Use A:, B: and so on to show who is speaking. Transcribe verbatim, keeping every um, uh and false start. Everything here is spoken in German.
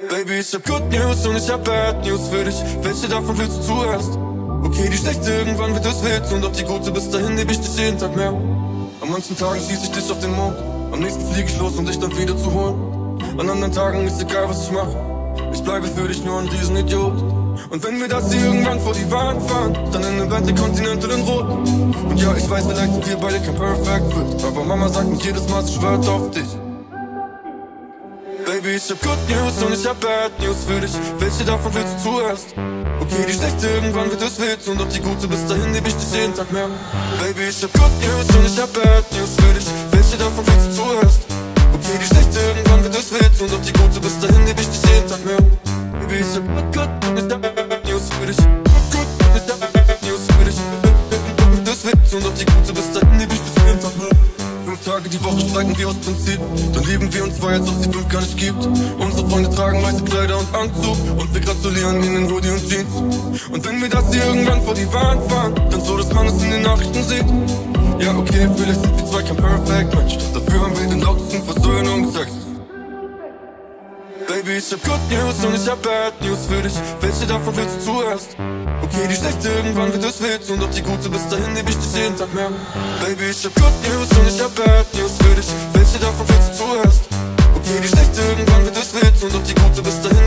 A: Baby, ich hab Good News und ich hab Bad News für dich. Welche davon willst du zuerst? Okay, die schlechte, irgendwann wird es wild. Und auch die gute, bis dahin lieb ich dich jeden Tag mehr. An manchen Tagen schieß ich dich auf den Mond. Am nächsten flieg ich los, um dich dann wieder zu holen. An anderen Tagen ist egal, was ich mache. Ich bleibe für dich nur ein Riesenidiot. Und wenn wir das hier irgendwann vor die Wand fahren, dann in einem Bentley Continental in Rot. Und ja, ich weiß, vielleicht sind wir beide kein Perfect Fit, aber Mama sagt mir jedes Mal, sie schwört auf dich. Baby, ich hab Good News und ich hab Bad News für dich. Welche davon willst du zuerst? Okay, die schlechte, irgendwann wird es wild. Und auch die gute, bis dahin lieb ich dich jeden Tag mehr. Baby, ich hab Good News und ich hab Bad News für dich. Welche davon willst du zuerst? Okay, die schlechte, irgendwann wird es wild. Und auch die gute, bis dahin lieb ich dich jeden Tag mehr. Baby, ich hab Good und ich hab Bad News für dich. Good und ich hab Bad News für dich. Das wird und auch die gute, bis dahin lieb ich dich jeden Tag mehr. Fünf Tage die Woche streiken wir aus Prinzip. Dann lieben wir uns zwei, als ob es die fünf gar nicht gibt. Unsere Freunde tragen weiße Kleider und Anzug. Und wir gratulieren ihnen in Hoodie und Jeans. Und wenn wir das hier irgendwann vor die Wand fahren, dann so, dass man es in den Nachrichten sieht. Ja okay, vielleicht sind wir zwei kein Perfect Match. Dafür haben wir den lautesten Versöhnungsex. Baby, ich hab Good News und ich hab Bad News für dich. Welche davon willst du zuerst? Okay, die schlechte, irgendwann wird es wild. Und auch die gute, bis dahin lieb ich dich jeden Tag mehr. Baby, ich hab Good News und ich hab Bad News für dich. Welche davon willst du zuerst? Okay, die schlechte, irgendwann wird es wild. Und auch die gute, bis dahin